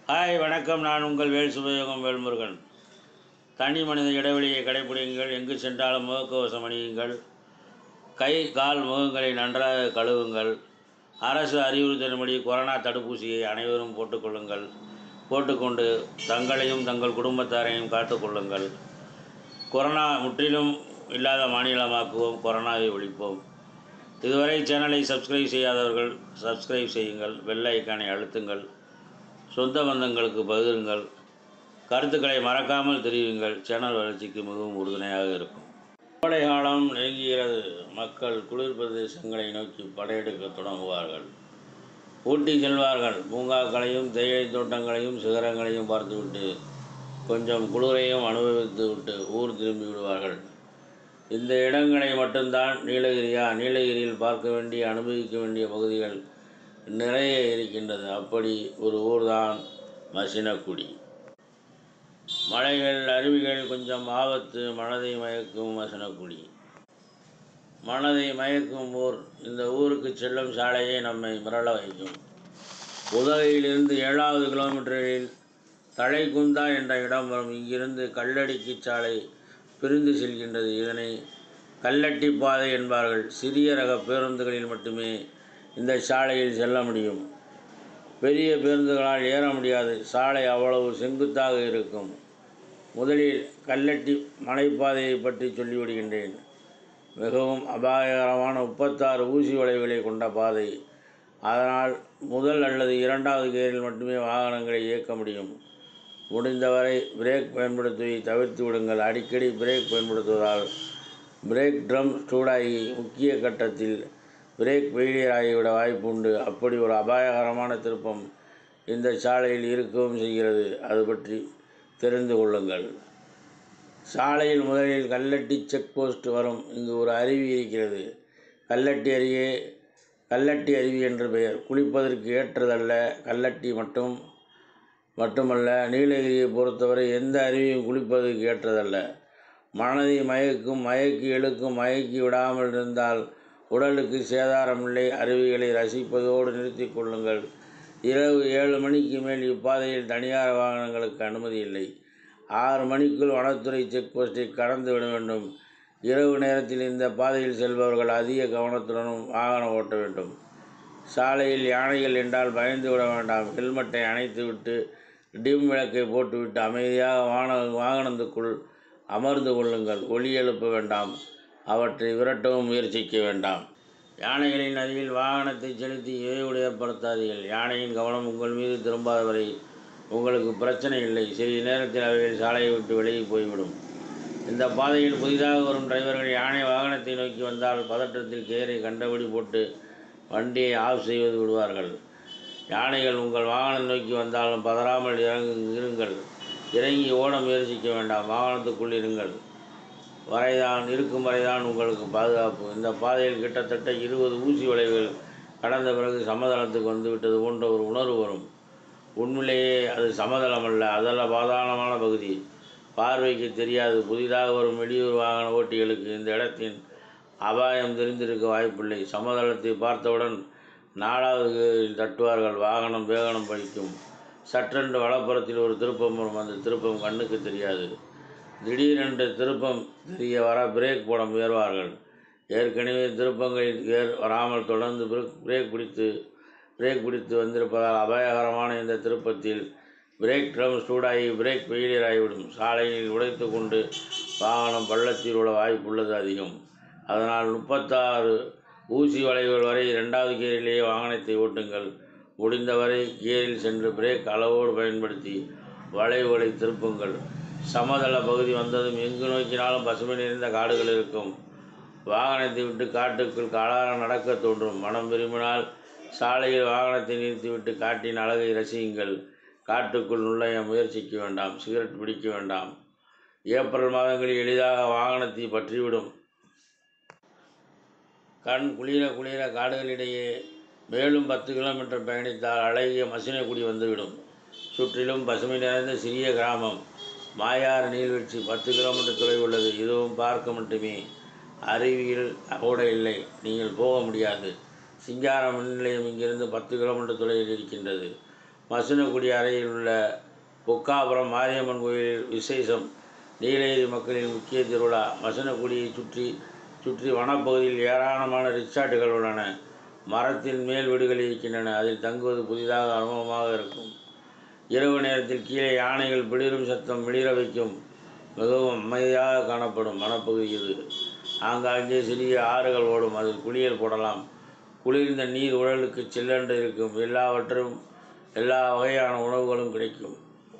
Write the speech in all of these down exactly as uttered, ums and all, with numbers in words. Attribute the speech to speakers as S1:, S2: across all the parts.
S1: Hi வணக்கம். நான் உங்கள் வேல் சுபயோகம் வேல்முருகன். தனி மனித இடைவெளியை கடைபிடியுங்கள். எங்கு சென்றாலும் முகக்கவசம் அணியுங்கள். கை கால் முகங்களை நன்றாக கழுவுங்கள். அரசு அறிவுறுத்தலின்படி கொரோனா தடுப்பூசியை அனைவரும் போட்டுக்கொள்ளுங்கள். போட்டுக்கொண்டு தங்களையும் தங்கள் குடும்பத்தாரையும் காத்துக்கொள்ளுங்கள். கொரோனா முற்றிலும் இல்லாத மாநிலமாக்குவோம். கொரோனாவை ஒழிப்போம். இதுவரை சேனலை சப்ஸ்கிரைப் செய்யாதவர்கள் சப்ஸ்கிரைப் செய்யுங்கள். பெல் ஐக்கானை அழுத்துங்கள். சொந்த பந்தங்களுக்கு பகிருங்கள். கருத்துக்களை மறக்காமல் தெரிவியுங்கள். சேனல் வளர்ச்சிக்கு மிகவும் உறுதுணையாக இருக்கும். கோடை காலம் நெருங்குகிறது. மக்கள் குளிர் பிரதேசங்களை நோக்கி படையெடுக்க தொடங்குவார்கள். ஊட்டி செல்வார்கள். பூங்காக்களையும் தேயிலை தோட்டங்களையும் சிகரங்களையும் பார்த்துவிட்டு கொஞ்சம் குளிரையும் அனுபவித்து விட்டு ஊர் திரும்பி விடுவார்கள். இந்த இடங்களை மட்டும்தான் நீலகிரியா? நீலகிரியில் பார்க்க வேண்டிய அனுபவிக்க வேண்டிய பகுதிகள் நிறைய இருக்கின்றது. அப்படி ஒரு ஊர்தான் மசினக்குடி. மலைகள் அருவிகள் கொஞ்சம் ஆபத்து. மனதை மயக்கும் மசினக்குடி. மனதை மயக்கும் ஊர். இந்த ஊருக்கு செல்லும் சாலையே நம்மை மிரள வைக்கும். உதகையிலிருந்து ஏழாவது கிலோமீட்டரில் தலைக்குந்தா என்ற இடம் வரும். இங்கிருந்து கல்லடிக்கு சாலை பிரிந்து செல்கின்றது. இதனை கல்லட்டி பாதை என்பார்கள். சிறிய ரக பேருந்துகளில் மட்டுமே இந்த சாலையில் செல்ல முடியும். பெரிய பேருந்துகளால் ஏற முடியாது. சாலை அவ்வளவு செங்குத்தாக இருக்கும். முதலில் கல்லட்டி மலைப்பாதையை பற்றி சொல்லிவிடுகின்றேன். மிகவும் அபாயகரமான முப்பத்தாறு ஊசி வளைவுகளை கொண்ட பாதை. அதனால் முதல் அல்லது இரண்டாவது கியரில் மட்டுமே வாகனங்களை இயக்க முடியும். முடிந்தவரை பிரேக் பயன்படுத்துவதை தவிர்த்து விடுங்கள். அடிக்கடி பிரேக் பயன்படுத்துவதால் பிரேக் ட்ரம் சூடாகி முக்கிய கட்டத்தில் பிரேக் ஃபெயிலியர் ஆகிவிட வாய்ப்பு உண்டு. அப்படி ஒரு அபாயகரமான திருப்பம் இந்த சாலையில் இருக்கவும் செய்கிறது. அது பற்றி தெரிந்து கொள்ளுங்கள். சாலையில் முதலில் கல்லட்டி செக் போஸ்ட் வரும். இங்கு ஒரு அருவி இருக்கிறது. கல்லட்டி அருகே கல்லட்டி அருவி என்று பெயர். குளிப்பதற்கு ஏற்றதல்ல. கல்லட்டி மட்டும் மட்டுமல்ல நீலகிரியை பொறுத்தவரை எந்த அருவியும் குளிப்பதற்கு ஏற்றதல்ல. மனதை மயக்கும். மயக்கி இழுக்கும். மயக்கி விடாமல் இருந்தால் உடலுக்கு சேதாரமில்லை. அருவிகளை ரசிப்பதோடு நிறுத்தி கொள்ளுங்கள். இரவு ஏழு மணிக்கு மேல் இப்பாதையில் தனியார் வாகனங்களுக்கு அனுமதி இல்லை. ஆறு மணிக்குள் வனத்துறை செக் போஸ்ட்டை கடந்து விட வேண்டும். இரவு நேரத்தில் இந்த பாதையில் செல்பவர்கள் அதிக கவனத்துடனும் வாகனம் ஓட்ட வேண்டும். சாலையில் யானைகள் என்றால் பயந்து விட வேண்டாம். ஹெல்மெட்டை அணைத்து விட்டு டிம் விளக்கை போட்டுவிட்டு அமைதியாக வாகன வாகனத்துக்குள் அமர்ந்து கொள்ளுங்கள். ஒலி எழுப்ப வேண்டாம். அவற்றை விரட்டவும் முயற்சிக்க வேண்டாம். யானைகளின் அருகில் வாகனத்தை செலுத்தி இடையூறு ஏற்படுத்தாதீர்கள். யானையின் கவனம் உங்கள் மீது திரும்பாத வரை உங்களுக்கு பிரச்சனை இல்லை. சிறிது நேரத்தில் அவைகள் சாலையை விட்டு விலகி போய்விடும். இந்த பாதையில் புதிதாக வரும் டிரைவர்கள் யானை வாகனத்தை நோக்கி வந்தால் பதற்றத்தில் கியரை கண்டபடி போட்டு வண்டியை ஆஃப் செய்து விடுவார்கள். யானைகள் உங்கள் வாகனம் நோக்கி வந்தாலும் பதறாமல் இறங்கு இருங்கள். இறங்கி ஓட முயற்சிக்க வேண்டாம். வாகனத்துக்குள் இருங்கள். வரைதான் இருக்கும் வரைதான் உங்களுக்கு பாதுகாப்பு. இந்த பாதையில் கிட்டத்தட்ட இருபது ஊசி வளைவுகள் கடந்த பிறகு சமதளத்துக்கு வந்துவிட்டது போன்ற ஒரு உணர்வு வரும். உண்மையிலேயே அது சமதளம் அல்ல. அதெல்லாம் பாதாளமான பகுதி. பார்வைக்கு தெரியாது. புதிதாக வரும் வெளியூர் வாகன ஓட்டிகளுக்கு இந்த இடத்தின் அபாயம் தெரிந்திருக்க வாய்ப்பில்லை. சமதளத்தை பார்த்தவுடன் நாலாவது தட்டுவார்கள். வாகனம் வேகனம் படிக்கும். சற்றென்று வலப்புறத்தில் ஒரு திருப்பம் வரும். அந்த திருப்பம் கண்ணுக்கு தெரியாது. திடீரென்று திருப்பம் தெரிய வர பிரேக் போட முயல்வார்கள். ஏற்கனவே திருப்பங்களில் ஏர் வராமல் தொடர்ந்து பிரேக் பிடித்து பிரேக் பிடித்து வந்திருப்பதால் அபாயகரமான இந்த திருப்பத்தில் பிரேக் ட்ரம் சூடாகி பிரேக் ஃபெயிலியர் ஆகிவிடும். சாலையில் உடைத்து கொண்டு வாகனம் பள்ளத்தில் உள்ள வாய்ப்புள்ளது அதிகம். அதனால் முப்பத்தாறு ஊசி வளைவுகள் வரை இரண்டாவது கியரிலேயே வாகனத்தை ஓட்டுங்கள். முடிந்தவரை கியரில் சென்று பிரேக் அளவோடு பயன்படுத்தி வளைவுகளை திருப்புங்கள். சமதள பகுதி வந்ததும் எங்கு நோக்கினாலும் பசுமை நிறைந்த காடுகள் இருக்கும். வாகனத்தை விட்டு காட்டுக்குள் காலார நடக்க தோன்றும். மனம் விரும்பினால் சாலையில் வாகனத்தை நிறுத்திவிட்டு காட்டின் அழகை ரசியுங்கள். காட்டுக்குள் நுழைய முயற்சிக்க வேண்டாம். சிகரெட் பிடிக்க வேண்டாம். ஏப்ரல் மாதங்களில் எளிதாக வாகனத்தை பற்றிவிடும். கண் குளிர குளிர காடுகளிடையே மேலும் பத்து கிலோமீட்டர் பயணித்தால் அழகிய மசினக்குடி வந்துவிடும். சுற்றிலும் பசுமை நிறைந்த சிறிய கிராமம். மாயாறு நீர்வீழ்ச்சி பத்து கிலோமீட்டர் தொலைவு உள்ளது. இதுவும் பார்க்க மட்டுமே. அருவியில் கூட இல்லை. நீங்கள் போக முடியாது. சிங்காரம் மின் நிலையம் இங்கிருந்து பத்து கிலோமீட்டர் தொலைவில் இருக்கின்றது. மசினக்குடி அறையில் உள்ள பொக்காபுரம் மாரியம்மன் கோயிலில் விசேஷம். நீலகிரி மக்களின் முக்கிய திருவிழா. மசினக்குடியை சுற்றி சுற்றி வனப்பகுதியில் ஏராளமான ரிசார்ட்டுகள் உள்ளன. மரத்தின் மேல் வீடுகள் இருக்கின்றன. அதில் தங்குவது புதிதாக அனுபவமாக இருக்கும். இரவு நேரத்தில் கீழே யானைகள் பிளிரும் சத்தம் மிளிர வைக்கும். மிகவும் அமைதியாக காணப்படும் வனப்பகுதி இது. ஆங்காங்கே சிறிய ஆறுகள் ஓடும். அதில் குளியல் போடலாம். குளிர்ந்த நீர் உடலுக்கு சில்லென்று இருக்கும். எல்லாவற்றும் எல்லா வகையான உணவுகளும் கிடைக்கும்.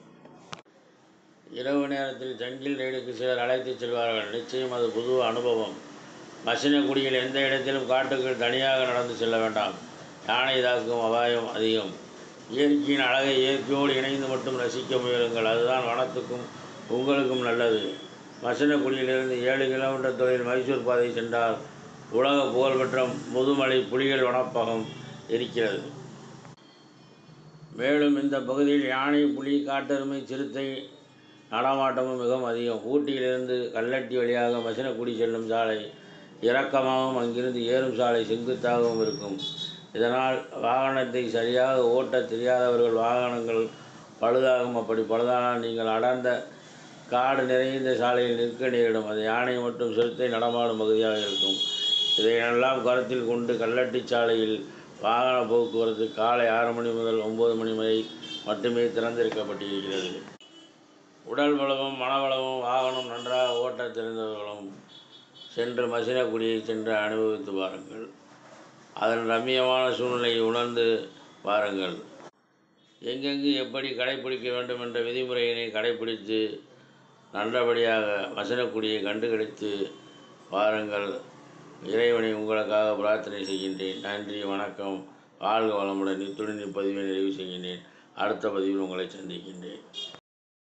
S1: இரவு நேரத்தில் ஜங்கிள் ரைடுக்கு சிலர் அழைத்து செல்வார்கள். நிச்சயம் அது புது அனுபவம். மசினக்குடியில் எந்த இடத்திலும் காட்டுக்குள் தனியாக நடந்து செல்ல வேண்டாம். யானை தாக்கும் அபாயம் அதிகம். இயற்கையின் அழகை இயற்கையோடு இணைந்து மட்டும் ரசிக்க முயலுங்கள். அதுதான் வனத்துக்கும் உங்களுக்கும் நல்லது. மசினக்குடியிலிருந்து ஏழு கிலோமீட்டர் தொலைவில் மைசூர் பாதை சென்றால் உலக புகழ்பெற்ற முதுமலை புலிகள் வனப்பகம் இருக்கிறது. மேலும் இந்த பகுதியில் யானை, புலி, காட்டெருமை, சிறுத்தை நடமாட்டமும் மிகவும் அதிகம். ஊட்டியிலிருந்து கல்லட்டி வழியாக மசினக்குடி செல்லும் சாலை இறக்கமாகவும் அங்கிருந்து ஏறும் சாலை செங்குத்தாகவும் இருக்கும். இதனால் வாகனத்தை சரியாக ஓட்ட தெரியாதவர்கள் வாகனங்கள் பழுதாகும். அப்படி பழுதானால் நீங்கள் அடர்ந்த காடு நிறைந்த சாலையில் நிற்க நேரிடும். அது யானை மற்றும் சிறுத்தை நடமாடும் பகுதியாக இருக்கும். இதையெல்லாம் கருத்தில் கொண்டு கல்லட்டி சாலையில் வாகன போக்குவரத்து காலை ஆறு மணி முதல் ஒன்பது மணி வரை மட்டுமே திறந்திருக்கப்பட்டிருக்கிறது. உடல் பலமும் மனவளமும் வாகனம் நன்றாக ஓட்ட தெரிந்தவர்களும் சென்று மசினக்குடியை சென்று அனுபவித்து பாருங்கள். அதன் ரம்மியமான சூழ்நிலையை உணர்ந்து பாருங்கள். எங்கெங்கு எப்படி கடைப்பிடிக்க வேண்டும் என்ற விதிமுறையினை கடைப்பிடித்து நல்லபடியாக மசினக்குடியை கண்டுகளித்து பாருங்கள். இறைவனை உங்களுக்காக பிரார்த்தனை செய்கின்றேன். நன்றி, வணக்கம், வாழ்க வளமுடன். இத்துடன் இப்பதிவை நிறைவு செய்கின்றேன். அடுத்த பதிவில் உங்களை சந்திக்கின்றேன்.